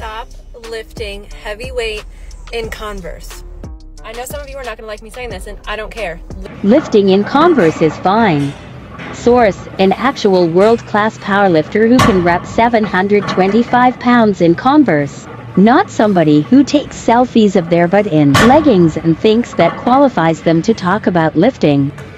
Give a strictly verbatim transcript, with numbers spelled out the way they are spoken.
stop lifting heavy weight in Converse. I know some of you are not going to like me saying this, and I don't care. Lifting in Converse is fine. Source: an actual world-class powerlifter who can rep seven hundred twenty-five pounds in Converse. Not somebody who takes selfies of their butt in leggings and thinks that qualifies them to talk about lifting.